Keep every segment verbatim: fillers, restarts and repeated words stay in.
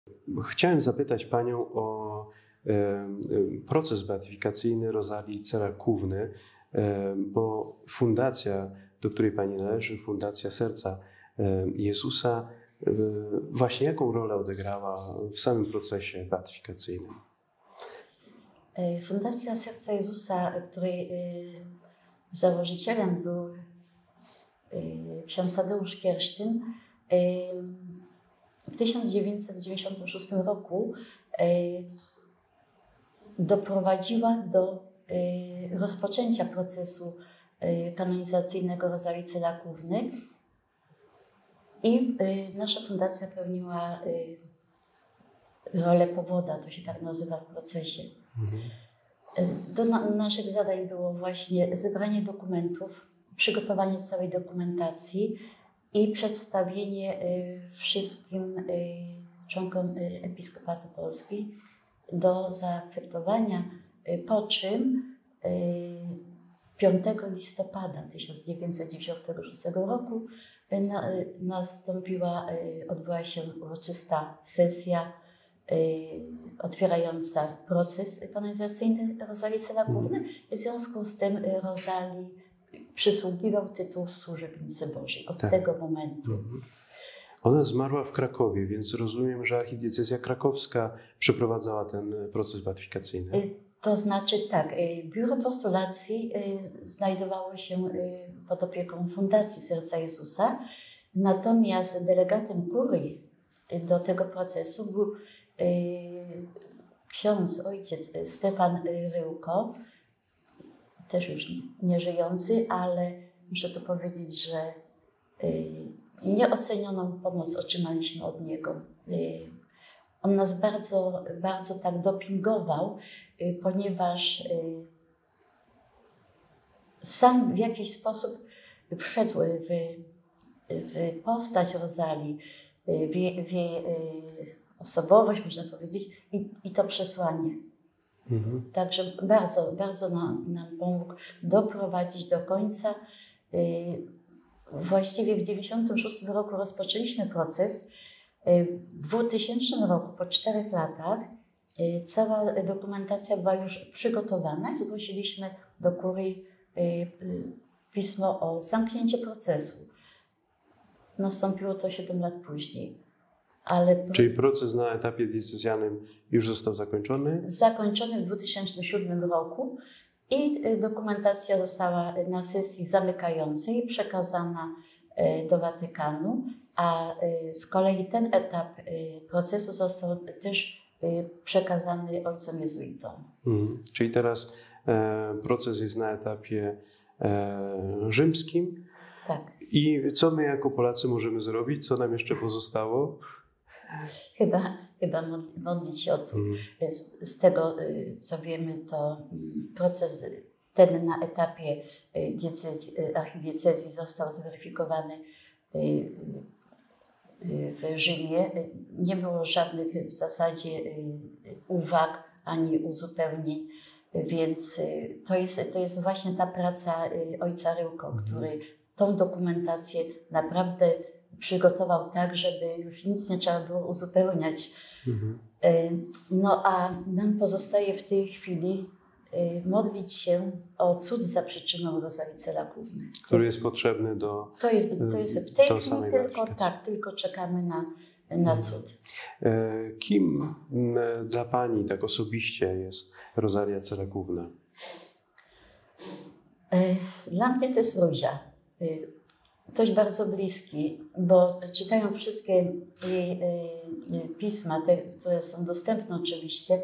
Chciałem zapytać Panią o e, proces beatyfikacyjny Rozalii Cerakówny, e, bo fundacja, do której Pani należy, Fundacja Serca e, Jezusa, e, właśnie jaką rolę odegrała w samym procesie beatyfikacyjnym? Fundacja Serca Jezusa, której założycielem był ksiądz Tadeusz Kiersztyn, w tysiąc dziewięćset dziewięćdziesiątym szóstym roku doprowadziła do rozpoczęcia procesu kanonizacyjnego Rozalii Cerakówny i nasza fundacja pełniła rolę powoda, to się tak nazywa w procesie. Mhm. Do na naszych zadań było właśnie zebranie dokumentów, przygotowanie całej dokumentacji i przedstawienie y, wszystkim y, członkom y, Episkopatu Polski do zaakceptowania, y, po czym y, piątego listopada tysiąc dziewięćset dziewięćdziesiątego szóstego roku y, na, y, nastąpiła, y, odbyła się uroczysta sesja y, otwierająca proces kanonizacyjny Rozalii Cerakówny. W związku z tym y, Rozalii przysługiwał tytuł służebnicy Bożej od tak. tego momentu. Mhm. Ona zmarła w Krakowie, więc rozumiem, że archidiecezja krakowska przeprowadzała ten proces beatyfikacyjny. To znaczy tak, biuro postulacji znajdowało się pod opieką Fundacji Serca Jezusa, natomiast delegatem kurii do tego procesu był ksiądz, ojciec Stefan Ryłko, też już nieżyjący, ale muszę tu powiedzieć, że nieocenioną pomoc otrzymaliśmy od niego. On nas bardzo, bardzo tak dopingował, ponieważ sam w jakiś sposób wszedł w, w postać Rozalii, w jej, w jej osobowość, można powiedzieć, i, i to przesłanie. Mhm. Także bardzo, bardzo nam, nam pomógł doprowadzić do końca. Właściwie w tysiąc dziewięćset dziewięćdziesiątym szóstym roku rozpoczęliśmy proces. W dwutysięcznym roku, po czterech latach, cała dokumentacja była już przygotowana i zgłosiliśmy do kurii pismo o zamknięcie procesu. Nastąpiło to siedem lat później. Ale proces... Czyli proces na etapie diecezjalnym już został zakończony? Zakończony w dwa tysiące siódmym roku i dokumentacja została na sesji zamykającej przekazana do Watykanu, a z kolei ten etap procesu został też przekazany ojcom jezuitom. Hmm. Czyli teraz e, proces jest na etapie e, rzymskim. Tak. I co my jako Polacy możemy zrobić? Co nam jeszcze pozostało? Chyba, chyba modlić się o cud. Mm. Z, z tego, co wiemy, to proces ten na etapie diecezji, archidiecezji został zweryfikowany w Rzymie. Nie było żadnych w zasadzie uwag ani uzupełnień, więc to jest, to jest właśnie ta praca ojca Ryłko, mm. który tą dokumentację naprawdę przygotował tak, żeby już nic nie trzeba było uzupełniać. Mhm. No a nam pozostaje w tej chwili modlić się o cud za przyczyną Rozalii Cerakówny. Który jest potrzebny do To jest, to jest w tej chwili tylko, tak, tylko czekamy na, na cud. Kim dla Pani tak osobiście jest Rozalia Cerakówna? Dla mnie to jest Róża. Ktoś bardzo bliski, bo czytając wszystkie jej, jej pisma, te, które są dostępne oczywiście,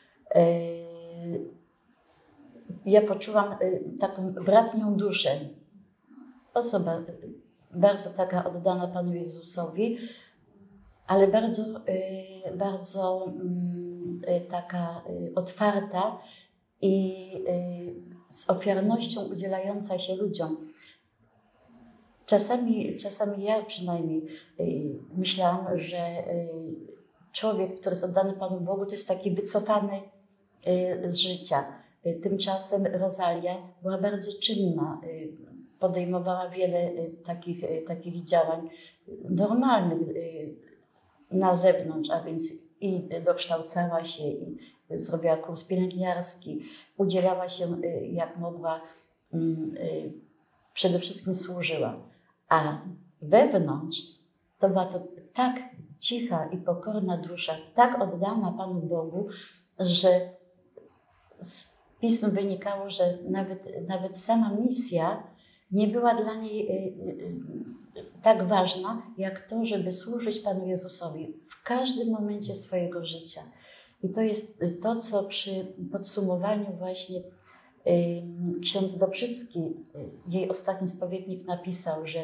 ja poczułam taką bratnią duszę. Osoba bardzo taka oddana Panu Jezusowi, ale bardzo, bardzo taka otwarta i z ofiarnością udzielająca się ludziom. Czasami, czasami ja przynajmniej y, myślałam, że y, człowiek, który jest oddany Panu Bogu, to jest taki wycofany y, z życia. Y, tymczasem Rozalia była bardzo czynna, y, podejmowała wiele y, takich, y, takich działań normalnych. Y, na zewnątrz, a więc i dokształcała się, i zrobiła kurs pielęgniarski, udzielała się jak mogła, przede wszystkim służyła. A wewnątrz to była to tak cicha i pokorna dusza, tak oddana Panu Bogu, że z pism wynikało, że nawet, nawet sama misja nie była dla niej tak ważna, jak to, żeby służyć Panu Jezusowi w każdym momencie swojego życia. I to jest to, co przy podsumowaniu właśnie ksiądz Dobrzycki, jej ostatni spowiednik, napisał, że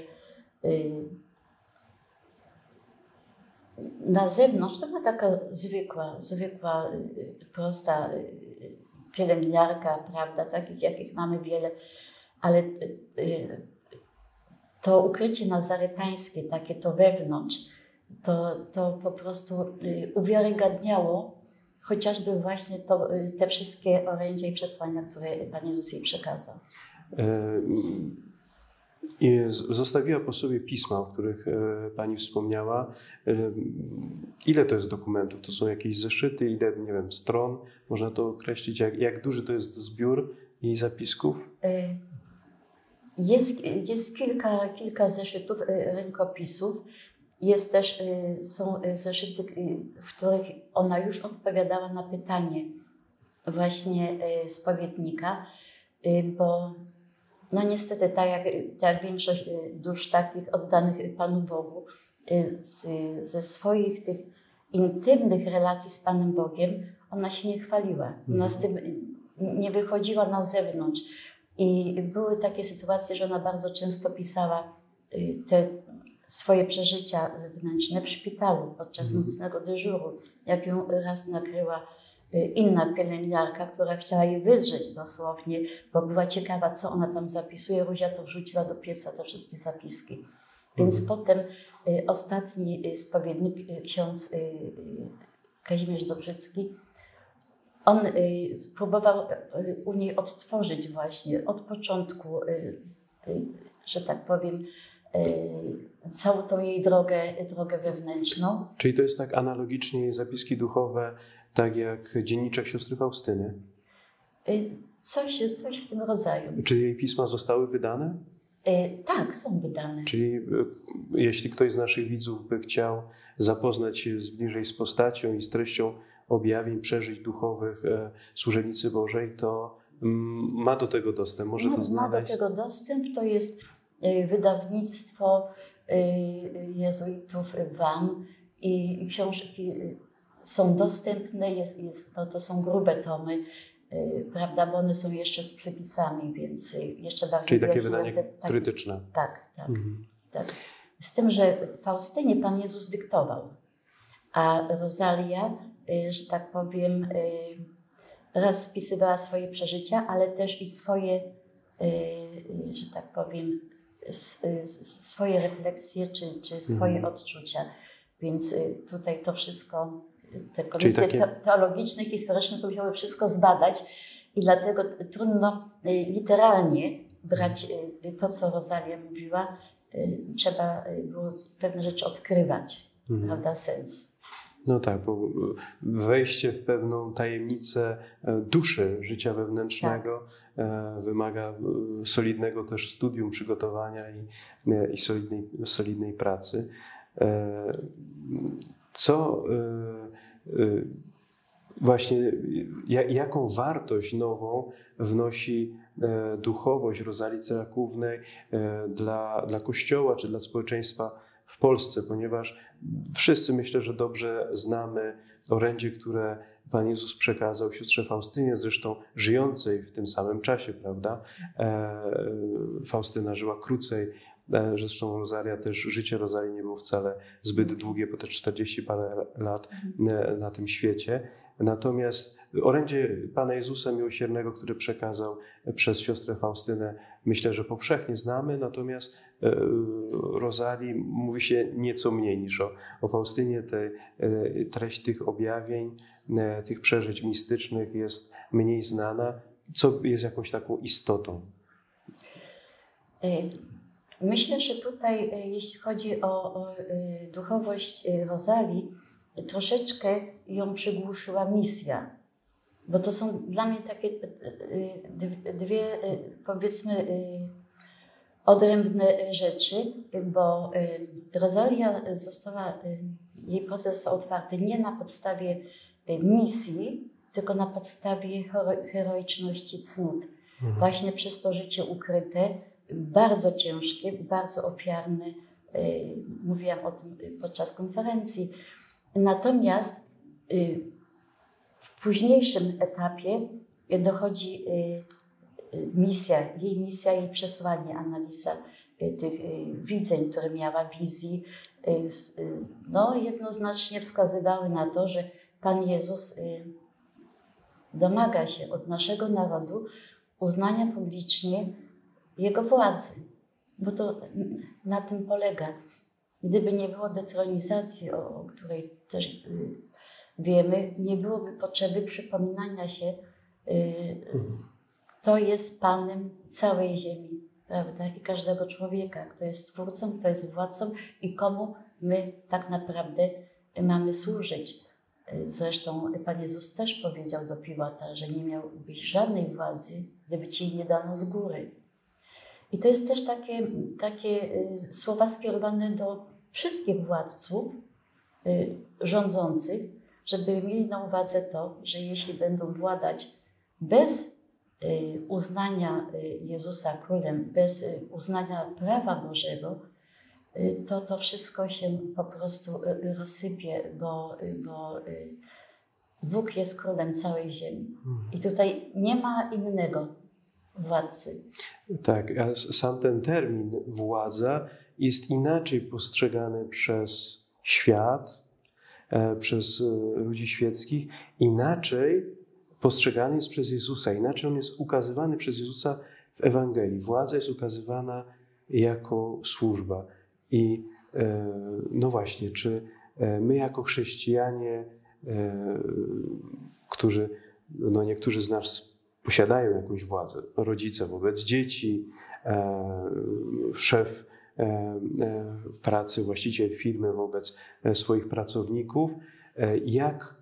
na zewnątrz to była taka zwykła, zwykła, prosta pielęgniarka, prawda, takich jakich mamy wiele, ale to ukrycie nazaretańskie, takie to wewnątrz, to, to po prostu uwiarygadniało chociażby właśnie to, te wszystkie orędzia i przesłania, które Pan Jezus jej przekazał. I zostawiła po sobie pisma, o których Pani wspomniała. Ile to jest dokumentów? To są jakieś zeszyty? Ile, nie wiem, stron? Można to określić? Jak, jak duży to jest zbiór jej zapisków? Jest, jest kilka, kilka zeszytów, rękopisów. Jest też, są zeszyty, w których ona już odpowiadała na pytanie właśnie spowiednika, bo no niestety, tak jak, tak jak większość dusz takich oddanych Panu Bogu, z, ze swoich tych intymnych relacji z Panem Bogiem, ona się nie chwaliła. Ona z tym nie wychodziła na zewnątrz. I były takie sytuacje, że ona bardzo często pisała te swoje przeżycia wewnętrzne w szpitalu podczas nocnego dyżuru. Jak ją raz nakryła inna pielęgniarka, która chciała jej wydrzeć dosłownie, bo była ciekawa, co ona tam zapisuje. Rózia to wrzuciła do pieca, te wszystkie zapiski. Więc mhm. potem y, ostatni spowiednik, y, ksiądz y, Kazimierz Dobrzycki, on y, próbował y, u niej odtworzyć właśnie od początku, y, y, że tak powiem, y, całą tą jej drogę, drogę wewnętrzną. Czyli to jest tak analogicznie zapiski duchowe, tak jak dzienniczek siostry Faustyny? Y, coś, coś w tym rodzaju. Czy jej pisma zostały wydane? Y, tak, są wydane. Czyli y, jeśli ktoś z naszych widzów by chciał zapoznać się bliżej z postacią i z treścią objawień, przeżyć duchowych e, służebnicy Bożej, to mm, ma do tego dostęp, może ma, to znaleźć? Ma do tego dostęp, to jest y, wydawnictwo y, jezuitów W A M i książki y, są dostępne, jest, jest, to, to są grube tomy, y, prawda, bo one są jeszcze z przepisami, więc jeszcze bardziej... Czyli takie wydanie tak, krytyczne. Tak, tak, mhm. tak. Z tym, że Faustynie Pan Jezus dyktował, a Rosalia, y, że tak powiem, y, raz spisywała swoje przeżycia, ale też i swoje, y, y, że tak powiem, s, y, swoje refleksje czy, czy swoje mhm. odczucia. Więc y, tutaj to wszystko, te komisje takie... teologiczne, historyczne, to musiały wszystko zbadać i dlatego trudno y, literalnie brać y, to, co Rosalia mówiła. Y, trzeba było pewne rzeczy odkrywać, mhm. prawda, sens. No tak, bo wejście w pewną tajemnicę duszy, życia wewnętrznego tak. wymaga solidnego też studium, przygotowania i, i solidnej, solidnej pracy. Co właśnie, jaką wartość nową wnosi duchowość Rozalii Cerakównej dla, dla Kościoła czy dla społeczeństwa w Polsce, ponieważ wszyscy myślę, że dobrze znamy orędzie, które Pan Jezus przekazał siostrze Faustynie, zresztą żyjącej w tym samym czasie, prawda? Faustyna żyła krócej, zresztą Rosalia też, życie Rozalii nie było wcale zbyt długie, bo te czterdzieści parę lat na tym świecie. Natomiast orędzie Pana Jezusa Miłosiernego, które przekazał przez siostrę Faustynę, myślę, że powszechnie znamy, natomiast Rosalii mówi się nieco mniej niż o, o Faustynie. Te, treść tych objawień, tych przeżyć mistycznych jest mniej znana, co jest jakąś taką istotą. Myślę, że tutaj, jeśli chodzi o, o duchowość Rozalii, troszeczkę ją przygłuszyła misja. Bo to są dla mnie takie dwie, powiedzmy, odrębne rzeczy, bo Rosalia została, jej proces został otwarty nie na podstawie misji, tylko na podstawie heroiczności cnót. Mhm. Właśnie przez to życie ukryte, bardzo ciężkie, bardzo ofiarne. Mówiłam o tym podczas konferencji. Natomiast w późniejszym etapie dochodzi misja, jej misja, jej przesłanie, analiza tych widzeń, które miała, wizji, no jednoznacznie wskazywały na to, że Pan Jezus domaga się od naszego narodu uznania publicznie Jego władzy, bo to na tym polega. Gdyby nie było detronizacji, o, o której też wiemy, nie byłoby potrzeby przypominania się, kto jest Panem całej ziemi, prawda? I każdego człowieka, kto jest Twórcą, kto jest władcą i komu my tak naprawdę mamy służyć. Zresztą Pan Jezus też powiedział do Piłata, że nie miałbyś żadnej władzy, gdyby ci nie dano z góry. I to jest też takie, takie słowa skierowane do wszystkich władców rządzących, żeby mieli na uwadze to, że jeśli będą władać bez uznania Jezusa królem, bez uznania prawa Bożego, to to wszystko się po prostu rozsypie, bo, bo Bóg jest królem całej ziemi. I tutaj nie ma innego władcy. Tak, a sam ten termin władza jest inaczej postrzegany przez świat, przez ludzi świeckich, inaczej postrzegany jest przez Jezusa, inaczej on jest ukazywany przez Jezusa w Ewangelii. Władza jest ukazywana jako służba. I no właśnie, czy my jako chrześcijanie, którzy, no niektórzy z nas posiadają jakąś władzę, rodzice wobec dzieci, szef pracy, właściciel firmy wobec swoich pracowników, jak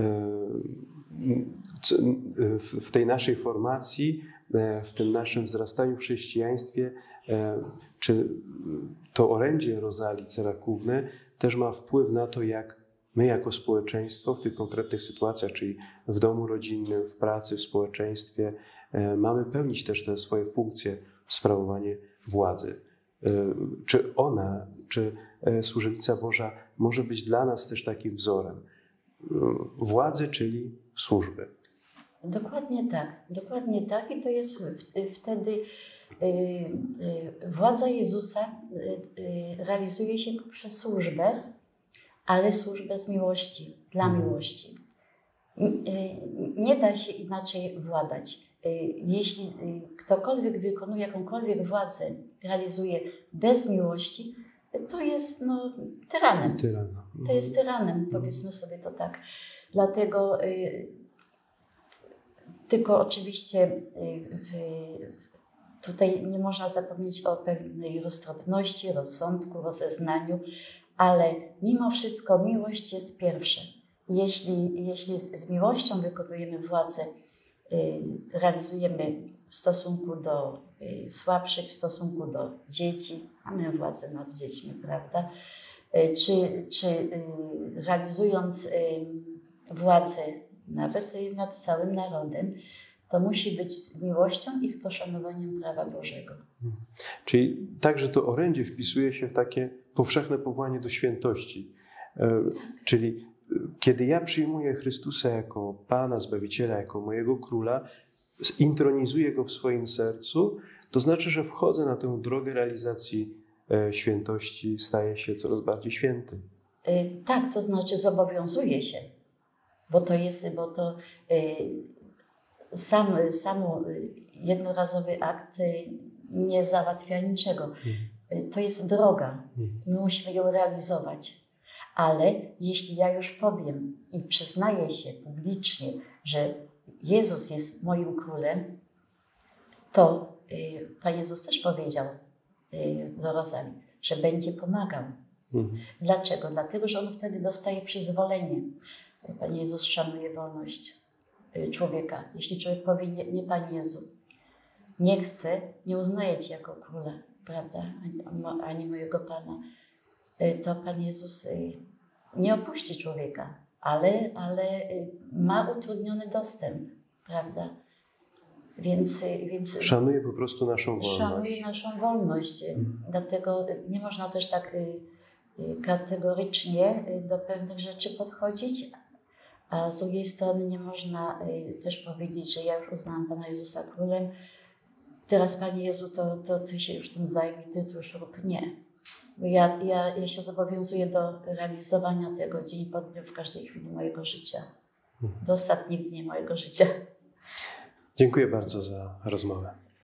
w tej naszej formacji, w tym naszym wzrastaniu w chrześcijaństwie, czy to orędzie Rozalii Cerakówny też ma wpływ na to, jak my jako społeczeństwo w tych konkretnych sytuacjach, czyli w domu rodzinnym, w pracy, w społeczeństwie, mamy pełnić też te swoje funkcje, sprawowanie władzy. Czy ona, czy służebnica Boża może być dla nas też takim wzorem władzy, czyli służby? Dokładnie tak, dokładnie tak i to jest wtedy władza Jezusa realizuje się przez służbę, ale służbę z miłości, dla miłości. Nie da się inaczej władać. Jeśli ktokolwiek wykonuje jakąkolwiek władzę, realizuje bez miłości, to jest no, tyranem. Tyran. To jest tyranem, powiedzmy sobie to tak. Dlatego tylko oczywiście tutaj nie można zapomnieć o pewnej roztropności, rozsądku, rozeznaniu, ale mimo wszystko miłość jest pierwsza. Jeśli, jeśli z, z miłością wykonujemy władzę, realizujemy w stosunku do słabszych, w stosunku do dzieci, mamy władzę nad dziećmi, prawda? Czy, czy realizując władzę nawet nad całym narodem, to musi być z miłością i z poszanowaniem prawa Bożego. Czyli także to orędzie wpisuje się w takie powszechne powołanie do świętości. Czyli kiedy ja przyjmuję Chrystusa jako Pana, Zbawiciela, jako mojego Króla, intronizuję Go w swoim sercu, to znaczy, że wchodzę na tę drogę realizacji świętości, staję się coraz bardziej święty. Tak, to znaczy zobowiązuję się, bo to jest, bo to sam, sam jednorazowy akt nie załatwia niczego. To jest droga, my musimy ją realizować. Ale jeśli ja już powiem i przyznaję się publicznie, że Jezus jest moim królem, to Pan Jezus też powiedział, do rozali, że będzie pomagał. Mhm. Dlaczego? Dlatego, że on wtedy dostaje przyzwolenie. Pan Jezus szanuje wolność człowieka. Jeśli człowiek powie, nie, nie Panie Jezu, nie chcę, nie uznaję Cię jako króla, prawda, ani, ani mojego Pana, to Pan Jezus nie opuści człowieka, ale, ale ma utrudniony dostęp, prawda. Więc, więc szanuje po prostu naszą wolność. Szanuje naszą wolność. Hmm. Dlatego nie można też tak kategorycznie do pewnych rzeczy podchodzić, a z drugiej strony nie można też powiedzieć, że ja już uznałam Pana Jezusa królem, teraz Panie Jezu, to, to Ty się już tym zajmij, Ty to już rób. Nie. Ja, ja, ja się zobowiązuję do realizowania tego dzień po dniu w każdej chwili mojego życia. Do ostatnich dni mojego życia. Dziękuję bardzo za rozmowę.